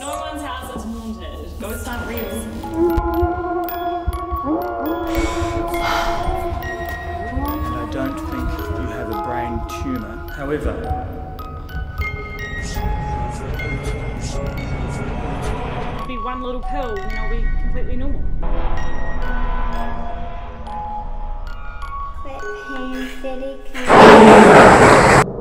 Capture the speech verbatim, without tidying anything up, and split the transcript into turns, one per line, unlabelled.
No one's house is haunted. Ghosts aren't real.
And I don't think you have a brain tumour. However,
it'll be one little pill and I'll be completely normal.
Quit pain, steady,